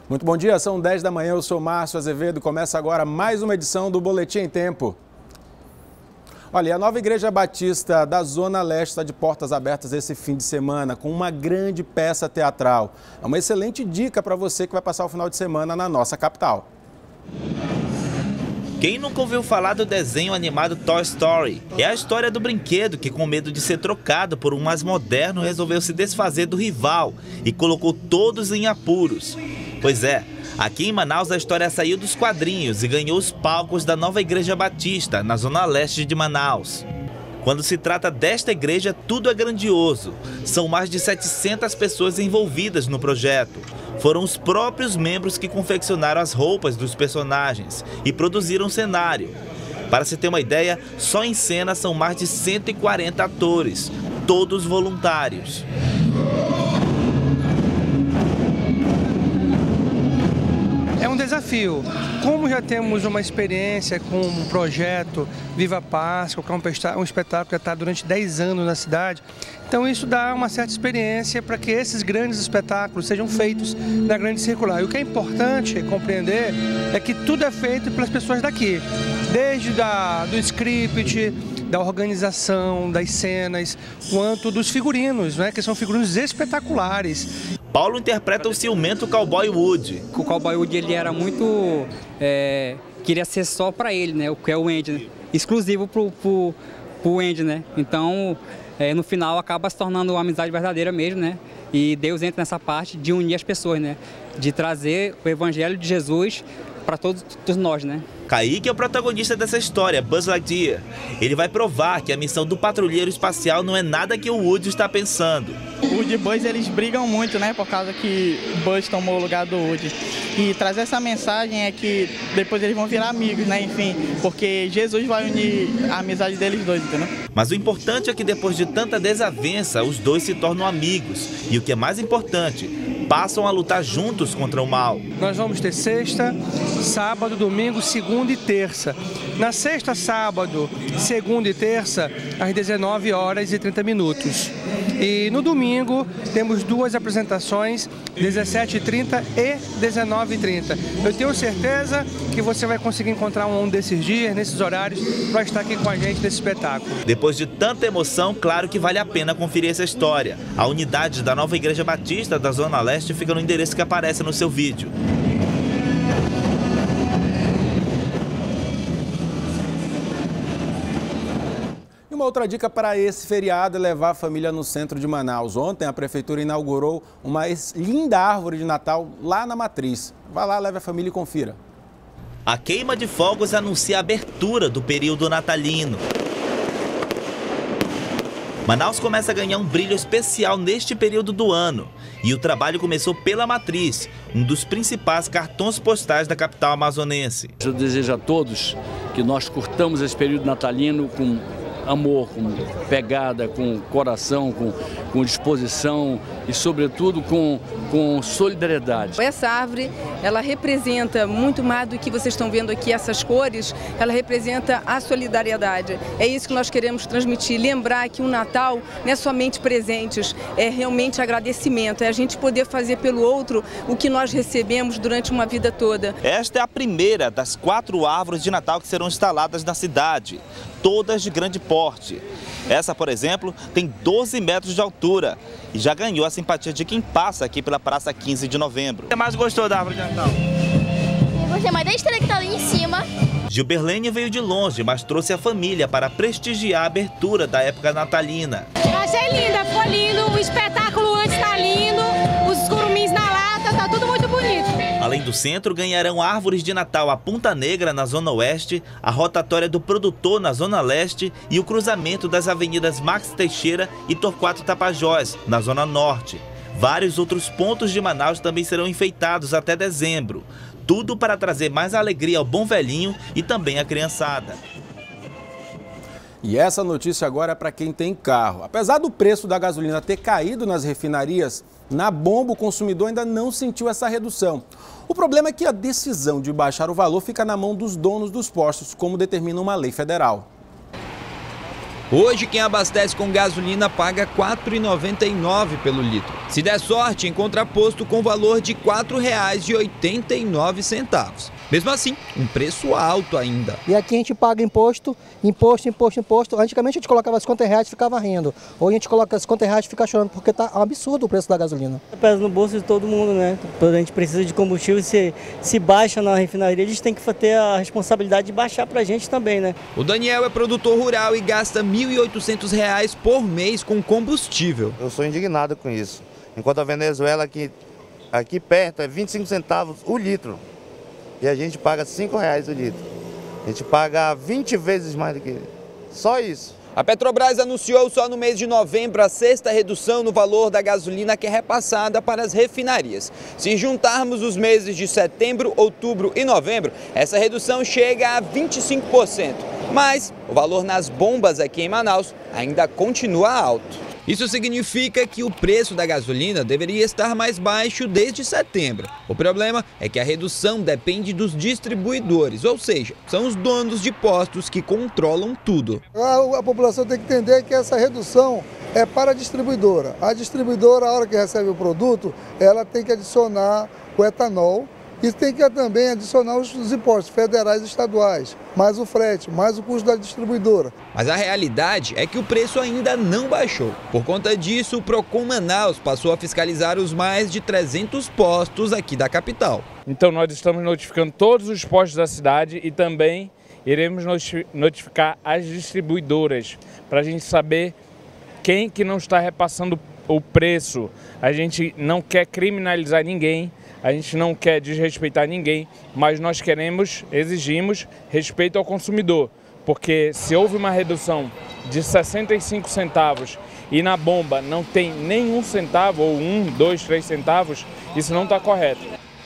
Muito bom dia, são 10 da manhã, eu sou Márcio Azevedo. Começa agora mais uma edição do Boletim em Tempo. Olha, a nova Igreja Batista da Zona Leste está de portas abertas esse fim de semana com uma grande peça teatral. É uma excelente dica para você que vai passar o final de semana na nossa capital. Quem nunca ouviu falar do desenho animado Toy Story? É a história do brinquedo que, com medo de ser trocado por um mais moderno, resolveu se desfazer do rival e colocou todos em apuros. Pois é, aqui em Manaus a história saiu dos quadrinhos e ganhou os palcos da nova Igreja Batista, na Zona Leste de Manaus. Quando se trata desta igreja, tudo é grandioso. São mais de 700 pessoas envolvidas no projeto. Foram os próprios membros que confeccionaram as roupas dos personagens e produziram o cenário. Para se ter uma ideia, só em cena são mais de 140 atores, todos voluntários. É um desafio. Como já temos uma experiência com um projeto Viva Páscoa, que é um espetáculo que já está durante 10 anos na cidade, então isso dá uma certa experiência para que esses grandes espetáculos sejam feitos na grande circular. E o que é importante compreender é que tudo é feito pelas pessoas daqui, desde do script, da organização, das cenas, quanto dos figurinos, né, que são figurinos espetaculares. Paulo interpreta o ciumento Cowboy Woody. O Cowboy Woody ele era muito... queria ser só para ele, né? O que é o Andy, né? Exclusivo pro Andy, né? Então, no final, acaba se tornando uma amizade verdadeira mesmo, né? E Deus entra nessa parte de unir as pessoas, né? De trazer o Evangelho de Jesus para todos nós, né? Kaique é o protagonista dessa história, Buzz Lightyear. Ele vai provar que a missão do patrulheiro espacial não é nada que o Woody está pensando. O Woody e Buzz, eles brigam muito, né? Por causa que Buzz tomou o lugar do Woody. E trazer essa mensagem é que depois eles vão virar amigos, né? Enfim, porque Jesus vai unir a amizade deles dois, entendeu? Mas o importante é que depois de tanta desavença, os dois se tornam amigos. E o que é mais importante, passam a lutar juntos contra o mal. Nós vamos ter sexta, sábado, domingo, segunda e terça. Na sexta, sábado, segunda e terça, às 19h30. E no domingo, temos duas apresentações, 17h30 e 19h30. Eu tenho certeza que você vai conseguir encontrar um desses dias, nesses horários, para estar aqui com a gente nesse espetáculo. Depois de tanta emoção, claro que vale a pena conferir essa história. A unidade da nova Igreja Batista da Zona Leste fica no endereço que aparece no seu vídeo. Uma outra dica para esse feriado é levar a família no centro de Manaus. Ontem a prefeitura inaugurou uma linda árvore de Natal lá na Matriz. Vá lá, leve a família e confira. A queima de fogos anuncia a abertura do período natalino. Manaus começa a ganhar um brilho especial neste período do ano. E o trabalho começou pela Matriz, um dos principais cartões postais da capital amazonense. Eu desejo a todos que nós curtamos esse período natalino com amor, com pegada, com coração, com disposição e, sobretudo, com solidariedade. Essa árvore, ela representa muito mais do que vocês estão vendo aqui, essas cores, ela representa a solidariedade. É isso que nós queremos transmitir, lembrar que o Natal não é somente presentes, é realmente agradecimento, é a gente poder fazer pelo outro o que nós recebemos durante uma vida toda. Esta é a primeira das 4 árvores de Natal que serão instaladas na cidade, todas de grande porte. Essa, por exemplo, tem 12 metros de altura e já ganhou a simpatia de quem passa aqui pela Praça 15 de Novembro. O que mais gostou da árvore de Natal? Eu gostei mais da estrela que está ali em cima. Gilberlene veio de longe, mas trouxe a família para prestigiar a abertura da época natalina. Achei linda, ficou lindo, o espetáculo antes está lindo, os curumins na lata, tá tudo muito bonito. Além do centro, ganharão árvores de Natal a Ponta Negra, na Zona Oeste, a rotatória do Produtor, na Zona Leste, e o cruzamento das avenidas Max Teixeira e Torquato Tapajós, na Zona Norte. Vários outros pontos de Manaus também serão enfeitados até dezembro. Tudo para trazer mais alegria ao bom velhinho e também à criançada. E essa notícia agora é para quem tem carro. Apesar do preço da gasolina ter caído nas refinarias, na bomba o consumidor ainda não sentiu essa redução. O problema é que a decisão de baixar o valor fica na mão dos donos dos postos, como determina uma lei federal. Hoje, quem abastece com gasolina paga R$ 4,99 pelo litro. Se der sorte, encontra posto com valor de R$ 4,89. Mesmo assim, um preço alto ainda. E aqui a gente paga imposto. Antigamente a gente colocava R$50 e ficava rindo. Hoje a gente coloca R$50 e fica chorando, porque tá um absurdo o preço da gasolina. Pesa no bolso de todo mundo, né? A gente precisa de combustível, se baixa na refinaria, eles têm que ter a responsabilidade de baixar pra gente também, né? O Daniel é produtor rural e gasta R$ 1.800 por mês com combustível. Eu sou indignado com isso. Enquanto a Venezuela aqui perto é 25 centavos o litro. E a gente paga R$ 5,00 o litro. A gente paga 20 vezes mais do que ele. Só isso. A Petrobras anunciou só no mês de novembro a 6ª redução no valor da gasolina que é repassada para as refinarias. Se juntarmos os meses de setembro, outubro e novembro, essa redução chega a 25%. Mas o valor nas bombas aqui em Manaus ainda continua alto. Isso significa que o preço da gasolina deveria estar mais baixo desde setembro. O problema é que a redução depende dos distribuidores, ou seja, são os donos de postos que controlam tudo. A população tem que entender que essa redução é para a distribuidora. A distribuidora, a hora que recebe o produto, ela tem que adicionar o etanol. E tem que também adicionar os impostos federais e estaduais, mais o frete, mais o custo da distribuidora. Mas a realidade é que o preço ainda não baixou. Por conta disso, o Procon Manaus passou a fiscalizar os mais de 300 postos aqui da capital. Então nós estamos notificando todos os postos da cidade e também iremos notificar as distribuidoras para a gente saber quem que não está repassando o preço. A gente não quer criminalizar ninguém. A gente não quer desrespeitar ninguém, mas nós exigimos respeito ao consumidor, porque se houve uma redução de 65 centavos e na bomba não tem nenhum centavo, ou 1, 2, 3 centavos, isso não está correto.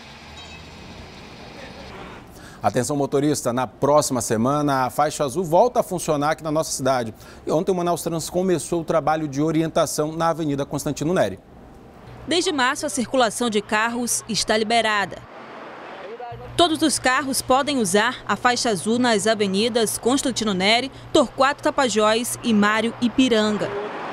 Atenção motorista, na próxima semana a faixa azul volta a funcionar aqui na nossa cidade. E ontem o Manaus Trans começou o trabalho de orientação na Avenida Constantino Neri. Desde março, a circulação de carros está liberada. Todos os carros podem usar a faixa azul nas avenidas Constantino Neri, Torquato Tapajós e Mário Ipiranga.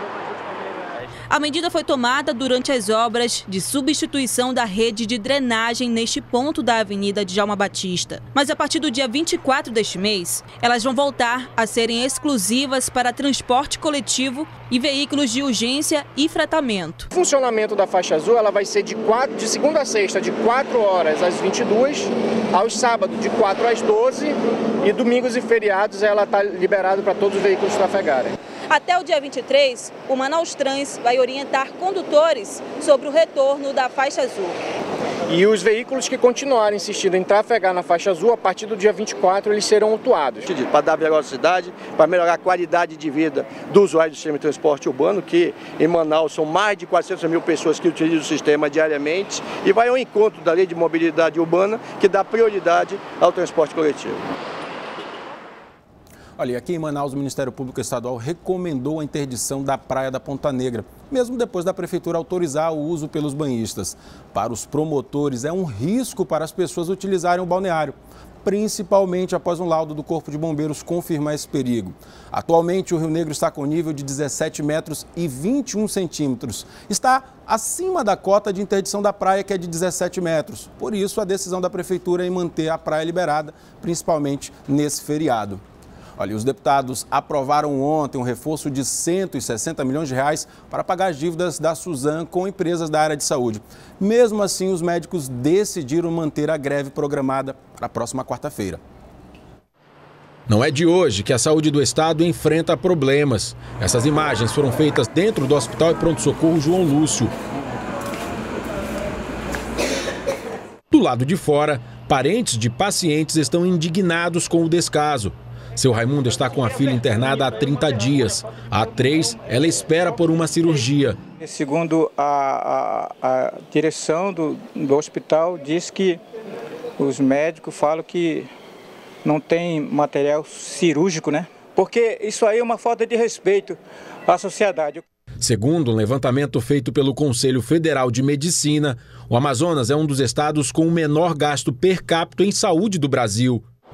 A medida foi tomada durante as obras de substituição da rede de drenagem neste ponto da Avenida Djalma Batista. Mas a partir do dia 24 deste mês, elas vão voltar a serem exclusivas para transporte coletivo e veículos de urgência e fretamento. O funcionamento da faixa azul ela vai ser de segunda a sexta, de 4 horas às 22, aos sábados de 4 às 12 e domingos e feriados ela está liberada para todos os veículos trafegarem. Até o dia 23, o Manaus Trans vai orientar condutores sobre o retorno da faixa azul. E os veículos que continuarem insistindo em trafegar na faixa azul, a partir do dia 24, eles serão autuados. Para dar velocidade, para melhorar a qualidade de vida do usuário do sistema de transporte urbano, que em Manaus são mais de 400 mil pessoas que utilizam o sistema diariamente, e vai ao encontro da lei de mobilidade urbana, que dá prioridade ao transporte coletivo. Olha, aqui em Manaus, o Ministério Público Estadual recomendou a interdição da Praia da Ponta Negra, mesmo depois da Prefeitura autorizar o uso pelos banhistas. Para os promotores, é um risco para as pessoas utilizarem o balneário, principalmente após um laudo do Corpo de Bombeiros confirmar esse perigo. Atualmente, o Rio Negro está com nível de 17 metros e 21 centímetros. Está acima da cota de interdição da praia, que é de 17 metros. Por isso, a decisão da Prefeitura é em manter a praia liberada, principalmente nesse feriado. Olha, os deputados aprovaram ontem um reforço de 160 milhões de reais para pagar as dívidas da Suzam com empresas da área de saúde. Mesmo assim, os médicos decidiram manter a greve programada para a próxima quarta-feira. Não é de hoje que a saúde do estado enfrenta problemas. Essas imagens foram feitas dentro do Hospital e Pronto-Socorro João Lúcio. Do lado de fora, parentes de pacientes estão indignados com o descaso. Seu Raimundo está com a filha internada há 30 dias. Há 3, ela espera por uma cirurgia. Segundo a direção do hospital, diz que os médicos falam que não tem material cirúrgico, né? Porque isso aí é uma falta de respeito à sociedade. Segundo um levantamento feito pelo Conselho Federal de Medicina, o Amazonas é um dos estados com o menor gasto per capita em saúde do Brasil.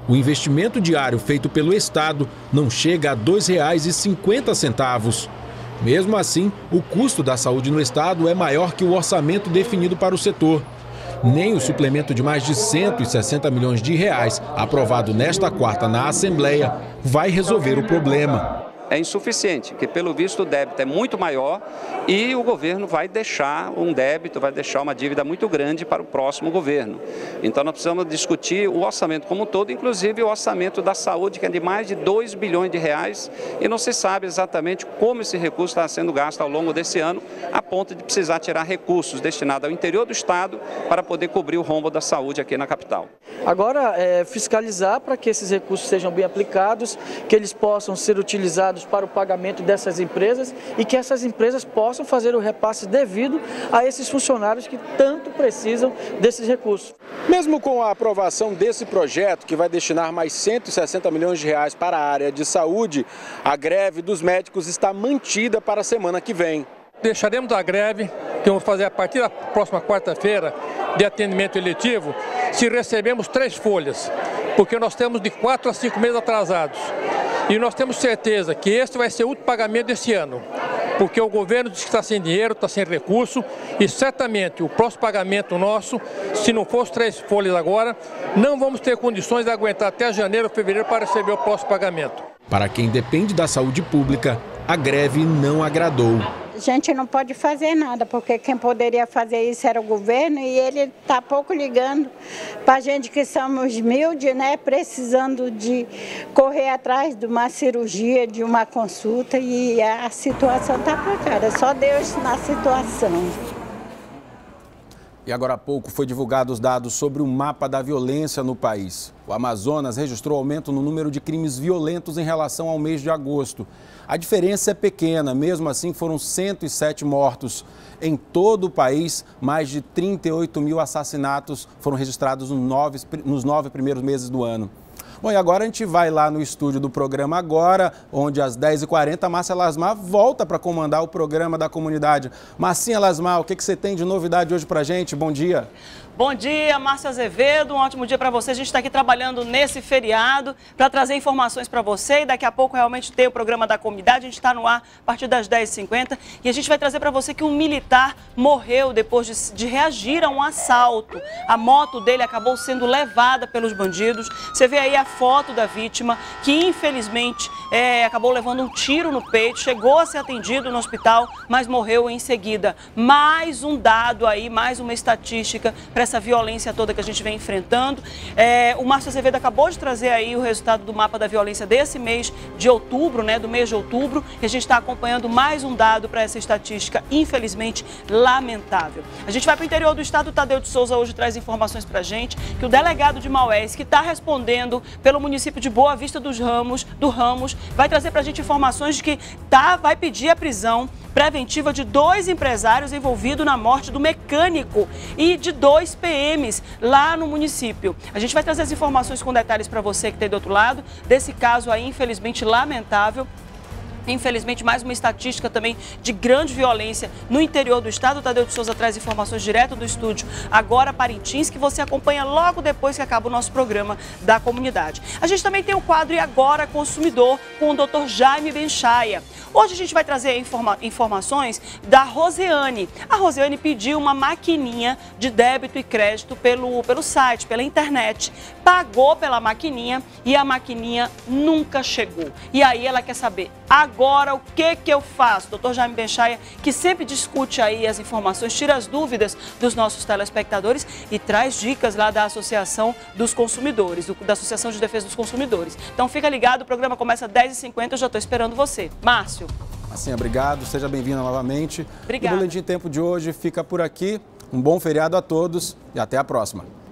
O investimento diário feito pelo Estado não chega a R$ 2,50. Mesmo assim, o custo da saúde no Estado é maior que o orçamento definido para o setor. Nem o suplemento de mais de R$ 160 milhões aprovado nesta quarta na Assembleia vai resolver o problema. É insuficiente, porque pelo visto o débito é muito maior e o governo vai deixar um débito, vai deixar uma dívida muito grande para o próximo governo. Então nós precisamos discutir o orçamento como um todo, inclusive o orçamento da saúde, que é de mais de R$ 2 bilhões, e não se sabe exatamente como esse recurso está sendo gasto ao longo desse ano, a ponto de precisar tirar recursos destinados ao interior do estado para poder cobrir o rombo da saúde aqui na capital. Agora, fiscalizar para que esses recursos sejam bem aplicados, que eles possam ser utilizados para o pagamento dessas empresas e que essas empresas possam fazer o repasse devido a esses funcionários que tanto precisam desses recursos. Mesmo com a aprovação desse projeto, que vai destinar mais R$ 160 milhões para a área de saúde, a greve dos médicos está mantida para a semana que vem. Deixaremos a greve, que vamos fazer a partir da próxima quarta-feira, de atendimento eletivo, se recebemos 3 folhas, porque nós temos de 4 a 5 meses atrasados. E nós temos certeza que esse vai ser o último pagamento desse ano, porque o governo diz que está sem dinheiro, está sem recurso, e certamente o próximo pagamento nosso, se não for os 3 folhas agora, não vamos ter condições de aguentar até janeiro ou fevereiro para receber o próximo pagamento. Para quem depende da saúde pública, a greve não agradou. A gente não pode fazer nada, porque quem poderia fazer isso era o governo e ele está pouco ligando para a gente que somos humildes, né, precisando de correr atrás de uma cirurgia, de uma consulta, e a situação está precária, só Deus na situação. E agora há pouco foi divulgado os dados sobre o mapa da violência no país. O Amazonas registrou aumento no número de crimes violentos em relação ao mês de agosto. A diferença é pequena, mesmo assim foram 107 mortos. Em todo o país, mais de 38 mil assassinatos foram registrados nos 9 primeiros meses do ano. Bom, e agora a gente vai lá no estúdio do programa Agora, onde às 10h40 Márcia Lasmar volta para comandar o programa da comunidade. Marcinha Lasmar, o que você tem de novidade hoje para a gente? Bom dia. Bom dia, Márcia Azevedo, um ótimo dia para você. A gente está aqui trabalhando nesse feriado para trazer informações para você e daqui a pouco realmente tem o programa da comunidade. A gente está no ar a partir das 10h50 e a gente vai trazer para você que um militar morreu depois de reagir a um assalto. A moto dele acabou sendo levada pelos bandidos. Você vê aí a foto da vítima que infelizmente acabou levando um tiro no peito, chegou a ser atendido no hospital, mas morreu em seguida. Mais um dado aí, mais uma estatística para essa violência toda que a gente vem enfrentando. O Márcio Azevedo acabou de trazer aí o resultado do mapa da violência desse mês de outubro, né, do mês de outubro, e a gente está acompanhando mais um dado para essa estatística, infelizmente, lamentável. A gente vai para o interior do estado, o Tadeu de Souza hoje traz informações para a gente que o delegado de Maués, que está respondendo pelo município de Boa Vista do Ramos, vai trazer para a gente informações de que vai pedir a prisão preventiva de 2 empresários envolvidos na morte do mecânico e de 2 PMs lá no município. A gente vai trazer as informações com detalhes para você que está do outro lado desse caso aí, infelizmente lamentável. Infelizmente, mais uma estatística também de grande violência no interior do estado. O Tadeu de Souza traz informações direto do estúdio Agora Parintins, que você acompanha logo depois que acaba o nosso programa da comunidade. A gente também tem o quadro E Agora Consumidor com o Dr. Jaime Benchaia. Hoje a gente vai trazer informações da Roseane. A Roseane pediu uma maquininha de débito e crédito pelo site, pela internet. Pagou pela maquininha e a maquininha nunca chegou. E aí ela quer saber, agora o que eu faço? Dr. Jaime Benchaia, que sempre discute aí as informações, tira as dúvidas dos nossos telespectadores e traz dicas lá da Associação dos Consumidores, da Associação de Defesa dos Consumidores. Então fica ligado, o programa começa às 10h50, eu já estou esperando você. Márcio. Assim, obrigado, seja bem-vinda novamente. Obrigada. O Boletim Tempo de hoje fica por aqui. Um bom feriado a todos e até a próxima.